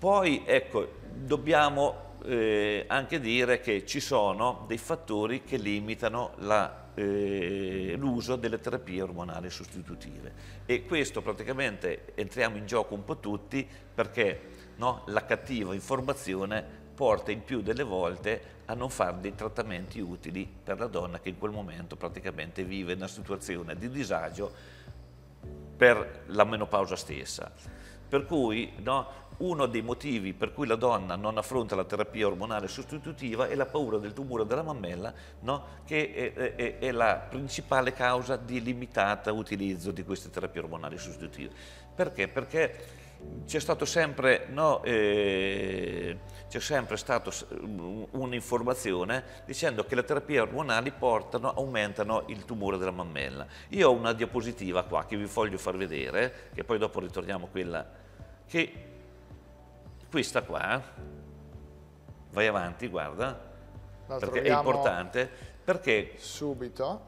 Poi, ecco, dobbiamo eh, anche dire che ci sono dei fattori che limitano l'uso eh, delle terapie ormonali sostitutive, e questo praticamente entriamo in gioco un po' tutti, perché no, la cattiva informazione porta il più delle volte a non fare dei trattamenti utili per la donna che in quel momento praticamente vive una situazione di disagio per la menopausa stessa. Per cui no, uno dei motivi per cui la donna non affronta la terapia ormonale sostitutiva è la paura del tumore della mammella, no, che è, è, è la principale causa di limitata utilizzo di queste terapie ormonali sostitutive. Perché? Perché c'è stato sempre, no, eh, c'è sempre stata un'informazione dicendo che le terapie ormonali portano, aumentano il tumore della mammella. Io ho una diapositiva qua che vi voglio far vedere, che poi dopo ritorniamo a quella, che questa qua, vai avanti, guarda, La perché è importante, perché subito.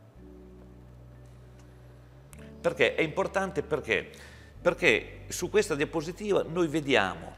Perché è importante perché? Perché su questa diapositiva noi vediamo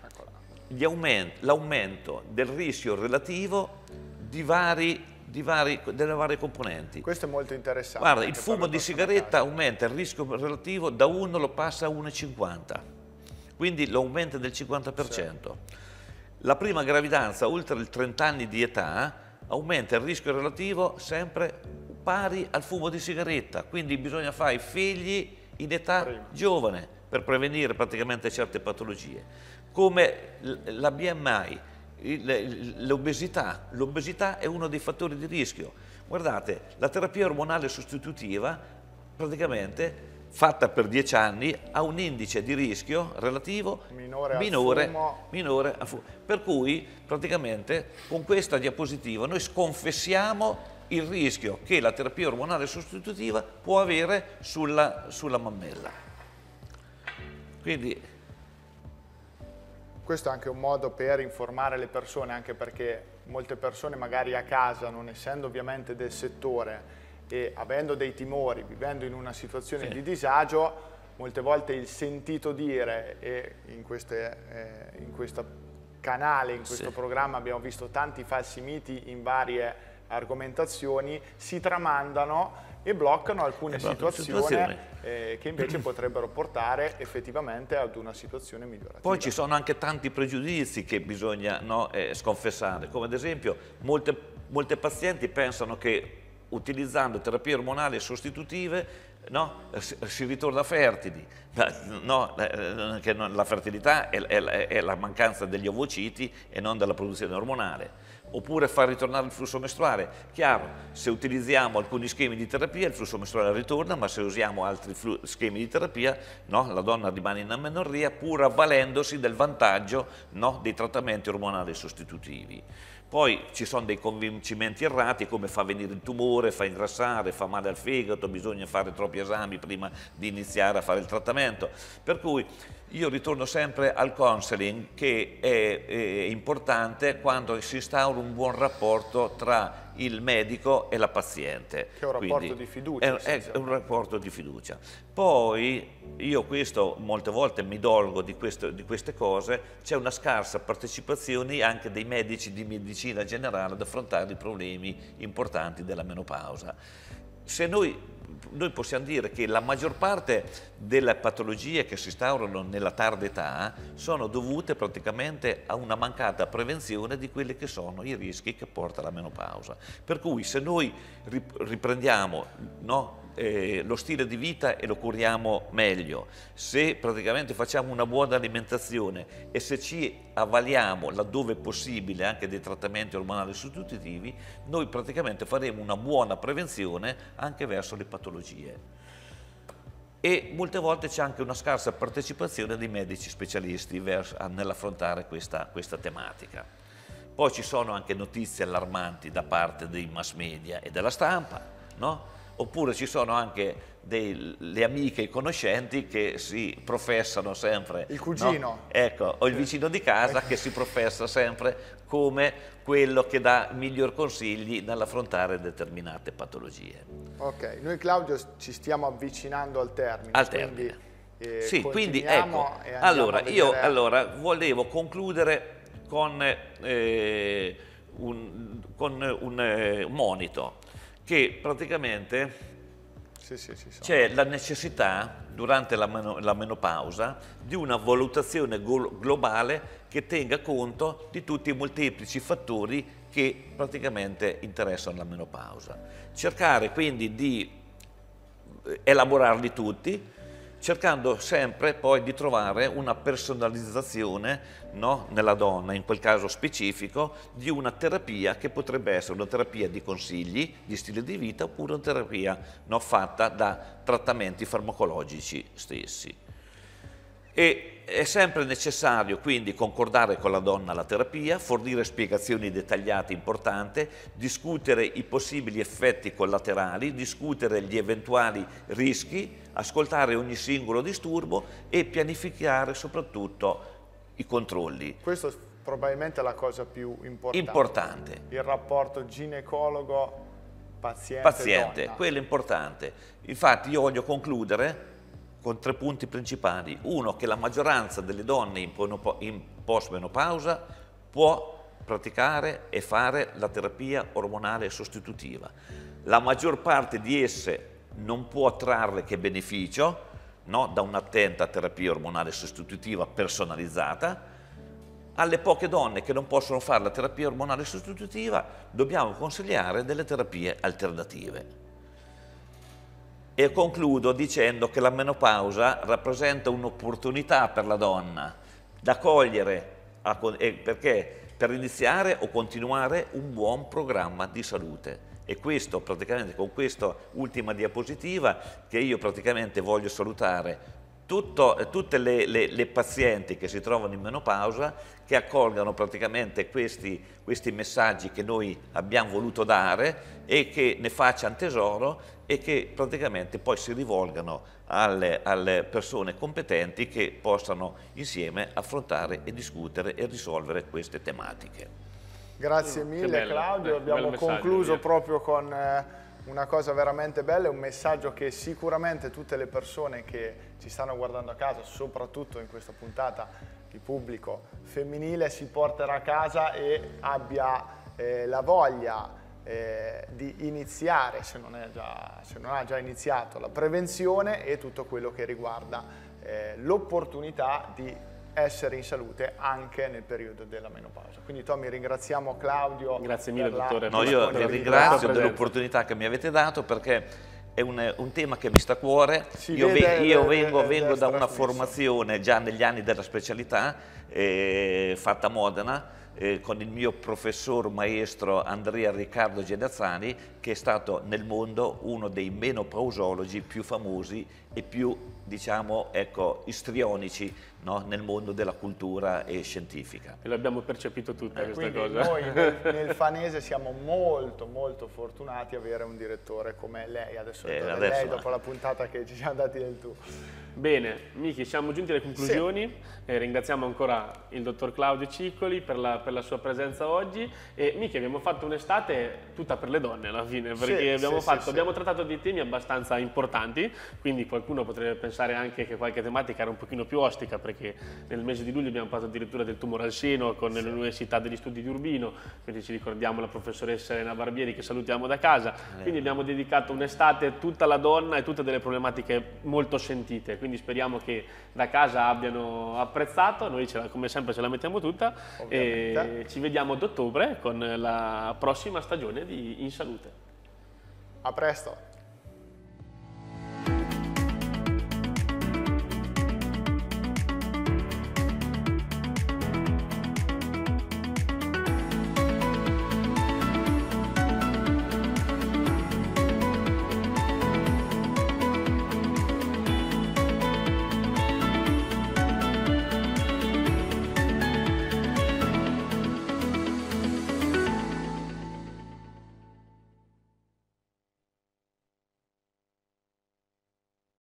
l'aumento del rischio relativo di vari, di vari, delle varie componenti. Questo è molto interessante. Guarda, il fumo di sigaretta aumenta il rischio relativo da uno, lo passa a uno virgola cinquanta, quindi lo aumenta del cinquanta per cento. Sì. La prima gravidanza oltre i trenta anni di età aumenta il rischio relativo sempre pari al fumo di sigaretta, quindi bisogna fare i figli in età Prima. giovane per prevenire praticamente certe patologie, come la B M I, l'obesità. L'obesità è uno dei fattori di rischio. Guardate, la terapia ormonale sostitutiva praticamente fatta per dieci anni ha un indice di rischio relativo minore, minore, al fumo. minore al fumo. Per cui praticamente con questa diapositiva noi sconfessiamo il rischio che la terapia ormonale sostitutiva può avere sulla, sulla mammella. Quindi questo è anche un modo per informare le persone, anche perché molte persone magari a casa, non essendo ovviamente del settore e avendo dei timori, vivendo in una situazione sì. di disagio, molte volte il sentito dire, e in, queste, eh, in questo canale, in questo sì. programma abbiamo visto tanti falsi miti in varie argomentazioni, si tramandano e bloccano alcune situazioni, situazioni. Eh, che invece potrebbero portare effettivamente ad una situazione migliorativa. Poi ci sono anche tanti pregiudizi che bisogna no, eh, sconfessare, come ad esempio molte, molte pazienti pensano che utilizzando terapie ormonali sostitutive no, si, si ritorna fertili, no, che la fertilità è, è, è la mancanza degli ovociti e non della produzione ormonale. Oppure far ritornare il flusso mestruale. Chiaro, se utilizziamo alcuni schemi di terapia il flusso mestruale ritorna, ma se usiamo altri schemi di terapia no, la donna rimane in amenorrea pur avvalendosi del vantaggio no, dei trattamenti ormonali sostitutivi. Poi ci sono dei convincimenti errati come fa venire il tumore, fa ingrassare, fa male al fegato, bisogna fare troppi esami prima di iniziare a fare il trattamento. Per cui io ritorno sempre al counseling, che è, è importante quando si instaura un buon rapporto tra il medico e la paziente. Che è un rapporto Quindi, di fiducia. È, è un rapporto di fiducia. Poi io questo molte volte mi dolgo di, questo, di queste cose, c'è una scarsa partecipazione anche dei medici di medicina generale ad affrontare i problemi importanti della menopausa. Se noi Noi possiamo dire che la maggior parte delle patologie che si instaurano nella tarda età sono dovute praticamente a una mancata prevenzione di quelli che sono i rischi che porta la menopausa. Per cui se noi riprendiamo no, eh, lo stile di vita e lo curiamo meglio, se praticamente facciamo una buona alimentazione e se ci avvaliamo laddove è possibile anche dei trattamenti ormonali sostitutivi, noi praticamente faremo una buona prevenzione anche verso le patologie. E molte volte c'è anche una scarsa partecipazione dei medici specialisti nell'affrontare questa, questa tematica. Poi ci sono anche notizie allarmanti da parte dei mass media e della stampa, no? Oppure ci sono anche delle amiche e conoscenti che si professano sempre. Il cugino. No? Ecco, o il vicino di casa che si professa sempre come quello che dà miglior consigli nell'affrontare determinate patologie. Ok, noi Claudio ci stiamo avvicinando al termine. Al termine. Quindi E sì, quindi ecco, allora io allora, volevo concludere con, eh, un, con un eh, monito, che praticamente sì, sì, sì, c'è la necessità durante la, meno, la menopausa di una valutazione globale che tenga conto di tutti i molteplici fattori che praticamente interessano la menopausa. Cercare quindi di elaborarli tutti, cercando sempre poi di trovare una personalizzazione, no, nella donna, in quel caso specifico, di una terapia che potrebbe essere una terapia di consigli, di stile di vita, oppure una terapia, no, fatta da trattamenti farmacologici stessi. E è sempre necessario quindi concordare con la donna la terapia, fornire spiegazioni dettagliate importanti, discutere i possibili effetti collaterali, discutere gli eventuali rischi, ascoltare ogni singolo disturbo e pianificare soprattutto i controlli. Questo probabilmente è la cosa più importante. Importante. Il rapporto ginecologo-paziente. Paziente, quello è importante. Infatti io voglio concludere con tre punti principali. Uno, che la maggioranza delle donne in postmenopausa può praticare e fare la terapia ormonale sostitutiva. La maggior parte di esse non può trarre che beneficio, no, da un'attenta terapia ormonale sostitutiva personalizzata. Alle poche donne che non possono fare la terapia ormonale sostitutiva dobbiamo consigliare delle terapie alternative. E concludo dicendo che la menopausa rappresenta un'opportunità per la donna da cogliere a, perché per iniziare o continuare un buon programma di salute. E questo praticamente, con questa ultima diapositiva, che io praticamente voglio salutare tutto, tutte le, le, le pazienti che si trovano in menopausa, che accolgano praticamente questi, questi messaggi che noi abbiamo voluto dare e che ne facciano tesoro e che praticamente poi si rivolgano alle, alle persone competenti che possano insieme affrontare e discutere e risolvere queste tematiche. Grazie mille bello, Claudio, eh, abbiamo concluso mio. proprio con eh, una cosa veramente bella, un messaggio che sicuramente tutte le persone che ci stanno guardando a casa, soprattutto in questa puntata, il pubblico femminile, si porterà a casa e abbia eh, la voglia Eh, di iniziare, se non, è già, se non ha già iniziato, la prevenzione e tutto quello che riguarda eh, l'opportunità di essere in salute anche nel periodo della menopausa. Quindi Tommy, ringraziamo Claudio. Grazie mille dottore. No, io vi ringrazio dell'opportunità che mi avete dato, perché è un, un tema che mi sta a cuore. Si io vede, io vede, vengo, vede vengo da una formazione già negli anni della specialità eh, fatta a Modena, Eh, con il mio professor maestro Andrea Riccardo Genazzani, che è stato nel mondo uno dei menopausologi più famosi e più, diciamo, ecco, istrionici, no? Nel mondo della cultura e scientifica. E l'abbiamo percepito tutta eh, questa cosa. Noi nel, nel Fanese siamo molto molto fortunati ad avere un direttore come lei, adesso, eh, adesso lei dopo la puntata che ci siamo dati del tu. Bene, Miki, siamo giunti alle conclusioni, sì. eh, ringraziamo ancora il dottor Claudio Ciccoli per la, per la sua presenza oggi e Miki, abbiamo fatto un'estate tutta per le donne alla fine, perché sì, abbiamo, sì, fatto, sì, abbiamo sì. trattato dei temi abbastanza importanti, quindi qualcuno potrebbe pensare anche che qualche tematica era un pochino più ostica, perché nel mese di luglio abbiamo parlato addirittura del tumore al seno con sì. l'Università degli Studi di Urbino, quindi ci ricordiamo la professoressa Elena Barbieri che salutiamo da casa, quindi abbiamo dedicato un'estate tutta alla donna e tutte delle problematiche molto sentite. Quindi speriamo che da casa abbiano apprezzato, noi ce la, come sempre ce la mettiamo tutta ovviamente. E ci vediamo ad ottobre con la prossima stagione di In Salute. A presto!